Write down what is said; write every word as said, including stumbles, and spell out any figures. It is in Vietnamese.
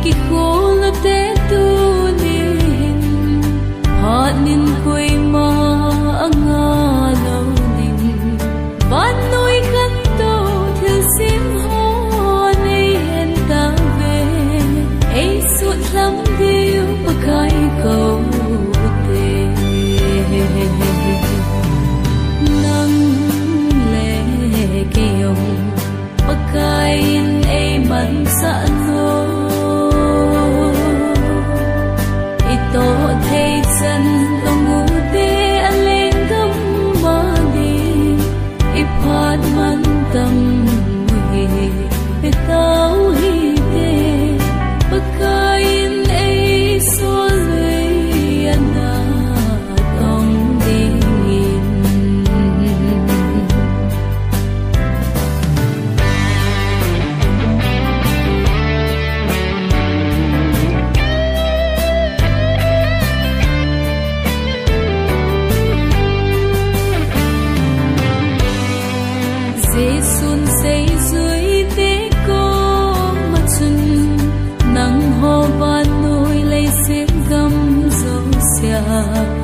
ki khô lo te tu nin hát nin quay ma anga lâu nin van nuôi khăn tô thiêu sim hoa nay hẹn ta về ấy suốt lắm điều mà cái cầu tê nắng lệ kiều mà cái ấy mặn sẵn hô ito thấy chân lòng ngủ tê anh lên gấm mà đi iphat man tâm mùi tao hi tê mà cái ấy xóa lưới anh đã tông đi nghìn dễ xuân xây dưới tế có mặt xuân nắng hoa ban nôi lấy xếp gấm dấu xà